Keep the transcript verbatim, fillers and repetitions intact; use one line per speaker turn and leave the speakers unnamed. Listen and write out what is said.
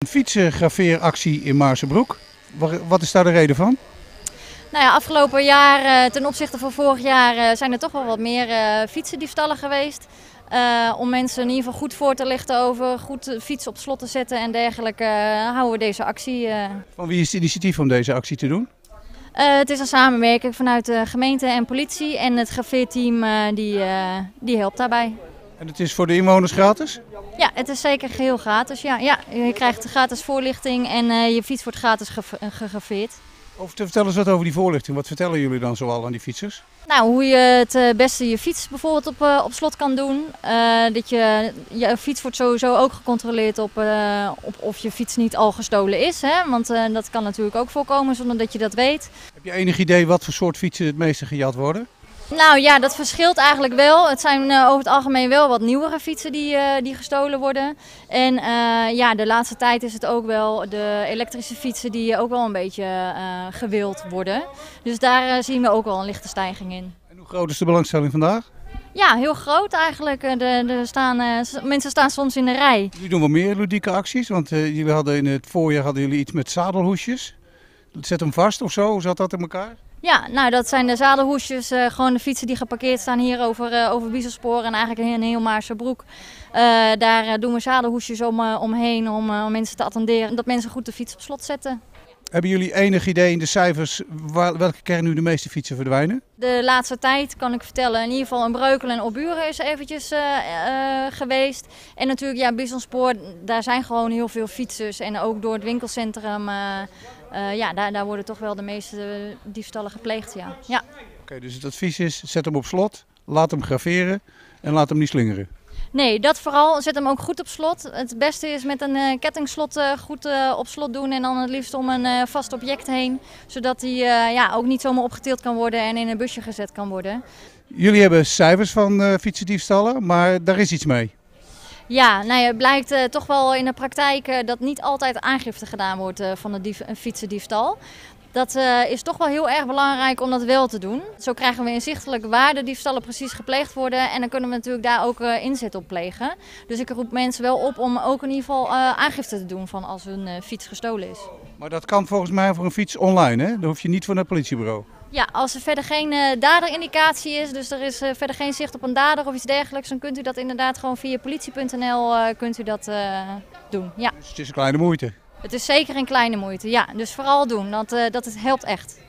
fietsengraveeractie in Maarssenbroek. Wat is daar de reden van?
Nou ja, afgelopen jaar, ten opzichte van vorig jaar, zijn er toch wel wat meer uh, fietsendiefstallen geweest. Uh, om mensen in ieder geval goed voor te lichten over goed fietsen op slot te zetten en dergelijke, uh, houden we deze actie. Uh.
Van wie is het initiatief om deze actie te doen?
Uh, het is een samenwerking vanuit de gemeente en politie en het graveerteam uh, die, uh, die helpt daarbij.
En het is voor de inwoners gratis?
Ja, het is zeker geheel gratis. Ja, ja, je krijgt gratis voorlichting en uh, je fiets wordt gratis gegraveerd.
Over, vertel eens wat over die voorlichting. Wat vertellen jullie dan zoal aan die fietsers?
Nou, hoe je het beste je fiets bijvoorbeeld op, uh, op slot kan doen. Uh, dat je, je fiets wordt sowieso ook gecontroleerd op, uh, op of je fiets niet al gestolen is. Hè? Want uh, dat kan natuurlijk ook voorkomen zonder dat je dat weet.
Heb je enig idee wat voor soort fietsen het meeste gejat worden?
Nou ja, dat verschilt eigenlijk wel. Het zijn uh, over het algemeen wel wat nieuwere fietsen die, uh, die gestolen worden. En uh, ja, de laatste tijd is het ook wel de elektrische fietsen die ook wel een beetje uh, gewild worden. Dus daar uh, zien we ook wel een lichte stijging in.
En hoe groot is de belangstelling vandaag?
Ja, heel groot eigenlijk. De, de staan, uh, mensen staan soms in de rij.
Jullie doen wel meer ludieke acties, want uh, jullie hadden in het voorjaar hadden jullie iets met zadelhoesjes. Zet hem vast of zo, hoe zat dat in elkaar?
Ja, nou dat zijn de zadelhoesjes, uh, gewoon de fietsen die geparkeerd staan hier over, uh, over Bieselsporen en eigenlijk in heel Maarssenbroek. Uh, daar uh, doen we zadelhoesjes om, uh, omheen om, uh, om mensen te attenderen, dat mensen goed de fiets op slot zetten.
Hebben jullie enig idee in de cijfers waar, welke keer nu de meeste fietsen verdwijnen?
De laatste tijd kan ik vertellen, in ieder geval in Breukelen en Opburen is eventjes uh, uh, geweest. En natuurlijk ja, Bieselsporen, daar zijn gewoon heel veel fietsers en ook door het winkelcentrum. Uh, Uh, ja, daar, daar worden toch wel de meeste diefstallen gepleegd, ja. ja.
Oké, okay, dus het advies is, zet hem op slot, laat hem graveren en laat hem niet slingeren.
Nee, dat vooral. Zet hem ook goed op slot. Het beste is met een uh, kettingslot uh, goed uh, op slot doen en dan het liefst om een uh, vast object heen. Zodat hij uh, ja, ook niet zomaar opgetild kan worden en in een busje gezet kan worden.
Jullie hebben cijfers van uh, fietsendiefstallen, maar daar is iets mee.
Ja, nou ja, het blijkt uh, toch wel in de praktijk uh, dat niet altijd aangifte gedaan wordt uh, van de dief, een fietsendiefstal. Dat uh, is toch wel heel erg belangrijk om dat wel te doen. Zo krijgen we inzichtelijk waar de diefstallen precies gepleegd worden en dan kunnen we natuurlijk daar ook uh, inzet op plegen. Dus ik roep mensen wel op om ook in ieder geval uh, aangifte te doen van als hun uh, fiets gestolen is.
Maar dat kan volgens mij voor een fiets online, hè? Daar hoef je niet voor naar het politiebureau.
Ja, als er verder geen uh, daderindicatie is, dus er is uh, verder geen zicht op een dader of iets dergelijks, dan kunt u dat inderdaad gewoon via politie punt n l uh, kunt u dat uh, doen. Ja.
Dus het is een kleine moeite.
Het is zeker een kleine moeite, ja. Dus vooral doen, dat, uh, dat het helpt echt.